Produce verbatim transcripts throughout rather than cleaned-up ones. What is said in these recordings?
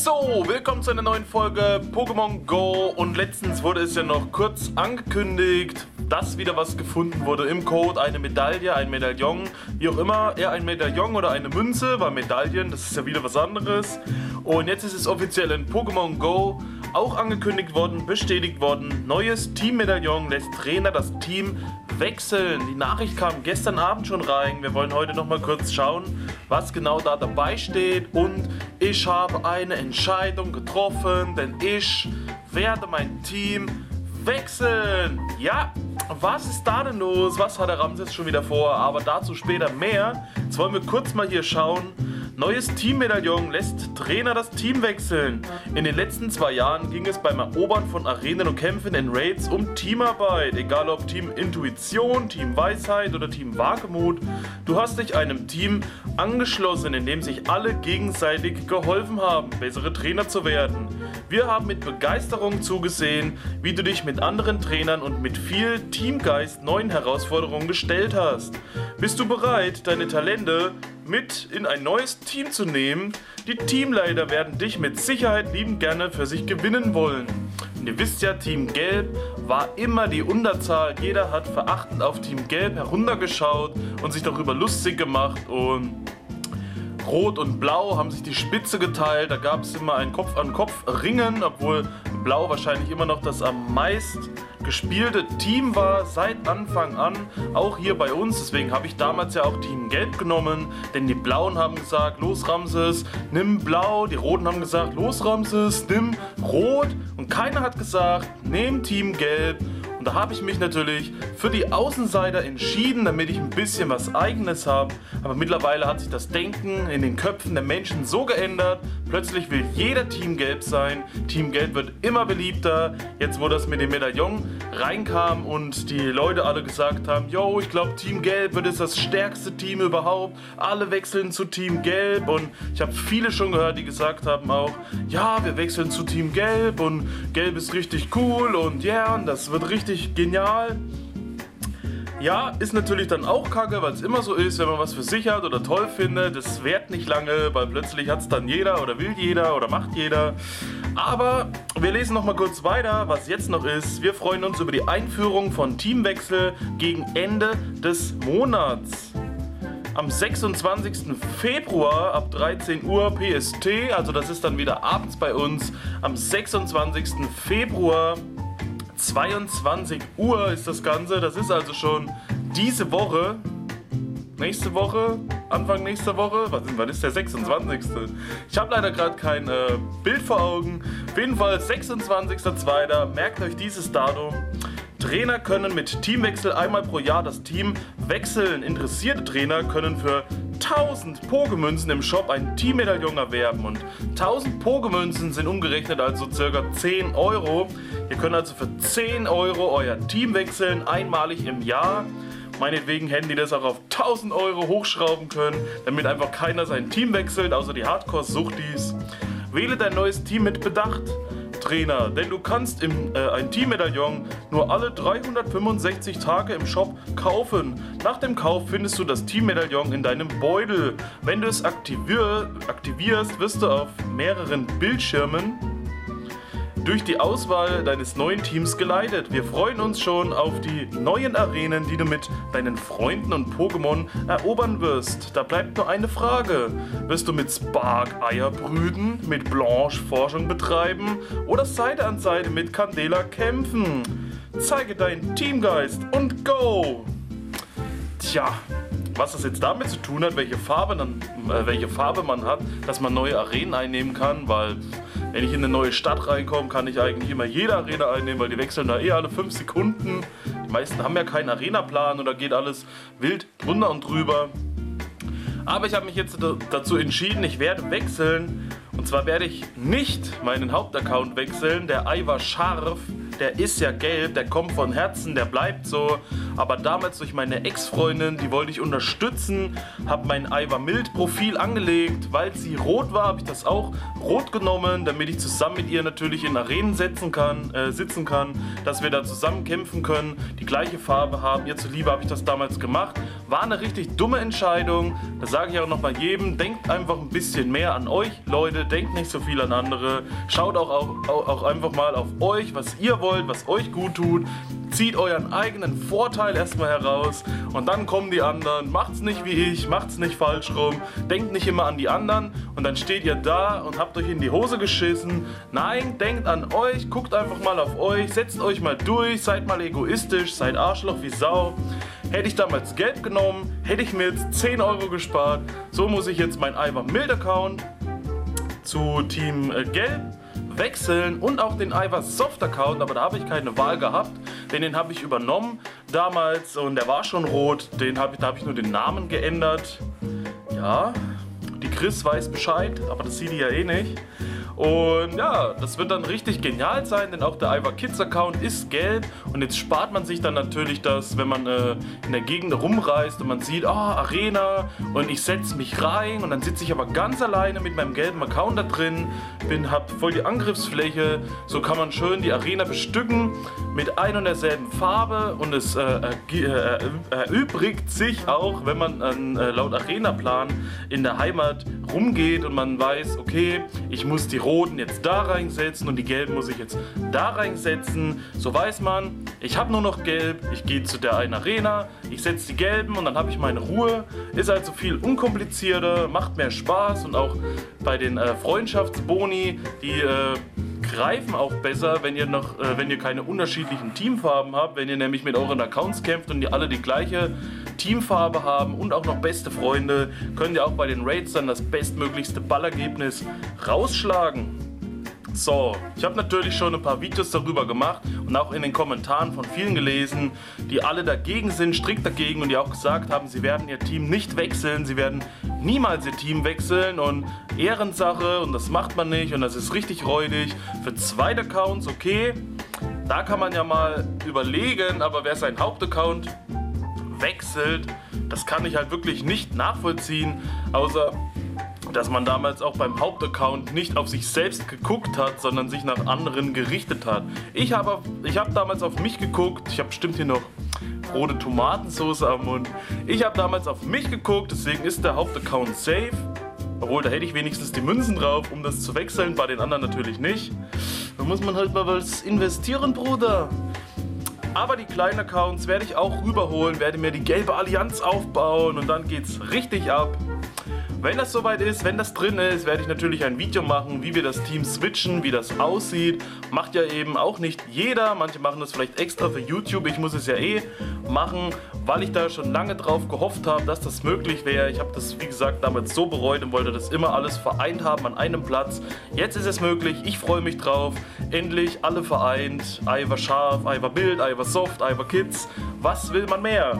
So, willkommen zu einer neuen Folge Pokémon Go und letztens wurde es ja noch kurz angekündigt, dass wieder was gefunden wurde im Code, eine Medaille, ein Medaillon, wie auch immer, eher ein Medaillon oder eine Münze, weil Medaillen, das ist ja wieder was anderes. Und jetzt ist es offiziell in Pokémon Go auch angekündigt worden, bestätigt worden, neues Team-Medaillon lässt Trainer das Team wechseln. Die Nachricht kam gestern Abend schon rein, wir wollen heute noch mal kurz schauen, was genau da dabei steht und ich habe eine Entscheidung getroffen, denn ich werde mein Team wechseln. Ja, was ist da denn los? Was hat der Ramses schon wieder vor? Aber dazu später mehr. Jetzt wollen wir kurz mal hier schauen. Neues Teammedaillon lässt Trainer das Team wechseln. In den letzten zwei Jahren ging es beim Erobern von Arenen und Kämpfen in Raids um Teamarbeit. Egal ob Team Intuition, Team Weisheit oder Team Wagemut. Du hast dich einem Team angeschlossen, in dem sich alle gegenseitig geholfen haben, bessere Trainer zu werden. Wir haben mit Begeisterung zugesehen, wie du dich mit anderen Trainern und mit viel Teamgeist neuen Herausforderungen gestellt hast. Bist du bereit, deine Talente mit in ein neues Team zu nehmen? Die Teamleiter werden dich mit Sicherheit liebend gerne für sich gewinnen wollen. Und ihr wisst ja, Team Gelb war immer die Unterzahl. Jeder hat verachtend auf Team Gelb heruntergeschaut und sich darüber lustig gemacht. Und Rot und Blau haben sich die Spitze geteilt. Da gab es immer ein Kopf-an-Kopf-Ringen, obwohl Blau wahrscheinlich immer noch das am meist gespielte Team war seit Anfang an, auch hier bei uns. Deswegen habe ich damals ja auch Team Gelb genommen, denn die Blauen haben gesagt, los Ramses, nimm Blau. Die Roten haben gesagt, los Ramses, nimm Rot. Und keiner hat gesagt, nimm Team Gelb. Und da habe ich mich natürlich für die Außenseiter entschieden, damit ich ein bisschen was Eigenes habe. Aber mittlerweile hat sich das Denken in den Köpfen der Menschen so geändert. Plötzlich will jeder Team Gelb sein. Team Gelb wird immer beliebter. Jetzt, wo das mit dem Medaillon reinkam und die Leute alle gesagt haben, yo, ich glaube Team Gelb wird jetzt das stärkste Team überhaupt. Alle wechseln zu Team Gelb. Und ich habe viele schon gehört, die gesagt haben auch, ja, wir wechseln zu Team Gelb und Gelb ist richtig cool und ja, yeah, und das wird richtig genial. Ja, ist natürlich dann auch kacke, weil es immer so ist, wenn man was für sich hat oder toll findet. Das währt nicht lange, weil plötzlich hat es dann jeder oder will jeder oder macht jeder. Aber wir lesen noch mal kurz weiter, was jetzt noch ist. Wir freuen uns über die Einführung von Teamwechsel gegen Ende des Monats. Am sechsundzwanzigsten Februar ab dreizehn Uhr P S T, also das ist dann wieder abends bei uns, am sechsundzwanzigsten Februar zweiundzwanzig Uhr ist das Ganze, das ist also schon diese Woche, nächste Woche, Anfang nächster Woche, was ist, was ist der sechsundzwanzigste? Ich habe leider gerade kein äh, Bild vor Augen, auf jeden Fall sechsundzwanzigster zweiter merkt euch dieses Datum. Trainer können mit Teamwechsel einmal pro Jahr das Team wechseln. Interessierte Trainer können für tausend Pokémünzen im Shop ein Teammedaillon erwerben und tausend Pokémünzen sind umgerechnet also ca. zehn Euro. Ihr könnt also für zehn Euro euer Team wechseln, einmalig im Jahr. Meinetwegen hätten die das auch auf tausend Euro hochschrauben können, damit einfach keiner sein Team wechselt, außer die Hardcore-Suchtis. Wähle dein neues Team mit Bedacht, Trainer, denn du kannst im, äh, ein Teammedaillon nur alle dreihundertfünfundsechzig Tage im Shop kaufen. Nach dem Kauf findest du das Teammedaillon in deinem Beutel. Wenn du es aktivier, aktivierst, wirst du auf mehreren Bildschirmen durch die Auswahl deines neuen Teams geleitet. Wir freuen uns schon auf die neuen Arenen, die du mit deinen Freunden und Pokémon erobern wirst. Da bleibt nur eine Frage. Wirst du mit Spark Eier brüten, mit Blanche Forschung betreiben oder Seite an Seite mit Candela kämpfen? Zeige deinen Teamgeist und go! Tja, was das jetzt damit zu tun hat, welche Farbe, dann, äh, welche Farbe man hat, dass man neue Arenen einnehmen kann, weil wenn ich in eine neue Stadt reinkomme, kann ich eigentlich immer jede Arena einnehmen, weil die wechseln da eh alle fünf Sekunden. Die meisten haben ja keinen Arenaplan oder geht alles wild drunter und drüber. Aber ich habe mich jetzt dazu entschieden, ich werde wechseln. Und zwar werde ich nicht meinen Hauptaccount wechseln, der Ei war scharf. Der ist ja gelb, der kommt von Herzen, der bleibt so. Aber damals durch meine Ex-Freundin, die wollte ich unterstützen, habe mein Ivar Mild Profil angelegt. Weil sie rot war, habe ich das auch rot genommen, damit ich zusammen mit ihr natürlich in Arenen setzen kann, äh, sitzen kann, dass wir da zusammen kämpfen können, die gleiche Farbe haben. Ihr zuliebe habe ich das damals gemacht. War eine richtig dumme Entscheidung. Das sage ich auch nochmal jedem. Denkt einfach ein bisschen mehr an euch, Leute. Denkt nicht so viel an andere. Schaut auch, auch, auch einfach mal auf euch, was ihr wollt, was euch gut tut. Zieht euren eigenen Vorteil erstmal heraus und dann kommen die anderen. Macht's nicht wie ich, macht's nicht falsch rum. Denkt nicht immer an die anderen und dann steht ihr da und habt euch in die Hose geschissen. Nein, denkt an euch, guckt einfach mal auf euch, setzt euch mal durch, seid mal egoistisch, seid Arschloch wie Sau. Hätte ich damals Gelb genommen, hätte ich mir jetzt zehn Euro gespart. So muss ich jetzt mein Ivar Mild Account zu Team äh, Gelb wechseln und auch den Ivar Soft Account, aber da habe ich keine Wahl gehabt, denn den habe ich übernommen damals und der war schon rot, den hab ich, da habe ich nur den Namen geändert. Ja, die Chris weiß Bescheid, aber das sieht die ja eh nicht. Und ja, das wird dann richtig genial sein, denn auch der Ivar Kids Account ist gelb und jetzt spart man sich dann natürlich das, wenn man äh, in der Gegend rumreist und man sieht, ah, oh, Arena und ich setze mich rein und dann sitze ich aber ganz alleine mit meinem gelben Account da drin, bin, hab voll die Angriffsfläche, so kann man schön die Arena bestücken mit ein und derselben Farbe und es äh, äh, erübrigt sich auch, wenn man äh, laut Arenaplan in der Heimat rumgeht und man weiß, okay, ich muss die roten jetzt da reinsetzen und die gelben muss ich jetzt da reinsetzen. So weiß man, ich habe nur noch gelb, ich gehe zu der einen Arena, ich setze die gelben und dann habe ich meine Ruhe. Ist also viel unkomplizierter, macht mehr Spaß und auch bei den äh, Freundschaftsboni, die äh, greifen auch besser, wenn ihr noch, äh, wenn ihr keine unterschiedlichen Teamfarben habt, wenn ihr nämlich mit euren Accounts kämpft und die alle die gleiche Teamfarbe haben und auch noch beste Freunde, könnt ihr auch bei den Raids dann das bestmöglichste Ballergebnis rausschlagen. So, ich habe natürlich schon ein paar Videos darüber gemacht und auch in den Kommentaren von vielen gelesen, die alle dagegen sind, strikt dagegen und die auch gesagt haben, sie werden ihr Team nicht wechseln, sie werden niemals ihr Team wechseln und Ehrensache und das macht man nicht und das ist richtig räudig. Für zweite Accounts okay, da kann man ja mal überlegen, aber wer seinen Hauptaccount wechselt, das kann ich halt wirklich nicht nachvollziehen, außer dass man damals auch beim Hauptaccount nicht auf sich selbst geguckt hat, sondern sich nach anderen gerichtet hat. Ich habe ich hab damals auf mich geguckt, ich habe bestimmt hier noch rote Tomatensauce am Mund. Ich habe damals auf mich geguckt, deswegen ist der Hauptaccount safe. Obwohl, da hätte ich wenigstens die Münzen drauf, um das zu wechseln, bei den anderen natürlich nicht. Da muss man halt mal was investieren, Bruder. Aber die kleinen Accounts werde ich auch rüberholen, werde mir die gelbe Allianz aufbauen und dann geht's richtig ab. Wenn das soweit ist, wenn das drin ist, werde ich natürlich ein Video machen, wie wir das Team switchen, wie das aussieht. Macht ja eben auch nicht jeder, manche machen das vielleicht extra für YouTube, ich muss es ja eh machen, weil ich da schon lange drauf gehofft habe, dass das möglich wäre. Ich habe das, wie gesagt, damals so bereut und wollte das immer alles vereint haben an einem Platz. Jetzt ist es möglich, ich freue mich drauf. Endlich alle vereint, Ivar Scharf, Ivar Mild, Ivar Soft, Ivar Kids. Was will man mehr?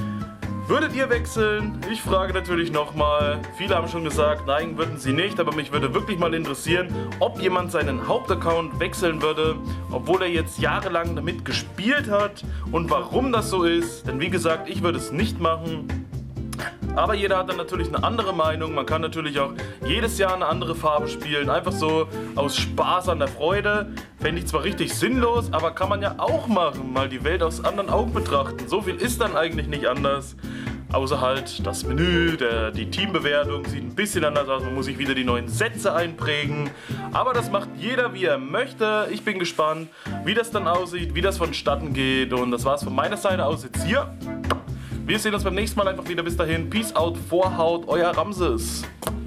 Würdet ihr wechseln? Ich frage natürlich nochmal. Viele haben schon gesagt, nein, würden sie nicht, aber mich würde wirklich mal interessieren, ob jemand seinen Hauptaccount wechseln würde, obwohl er jetzt jahrelang damit gespielt hat und warum das so ist. Denn wie gesagt, ich würde es nicht machen. Aber jeder hat dann natürlich eine andere Meinung. Man kann natürlich auch jedes Jahr eine andere Farbe spielen. Einfach so aus Spaß an der Freude. Fände ich zwar richtig sinnlos, aber kann man ja auch machen. Mal die Welt aus anderen Augen betrachten. So viel ist dann eigentlich nicht anders. Außer halt das Menü, der, die Teambewertung sieht ein bisschen anders aus. Man muss sich wieder die neuen Sätze einprägen. Aber das macht jeder, wie er möchte. Ich bin gespannt, wie das dann aussieht, wie das vonstatten geht. Und das war's von meiner Seite aus jetzt hier. Wir sehen uns beim nächsten Mal einfach wieder. Bis dahin. Peace out, Vorhaut, euer Ramses.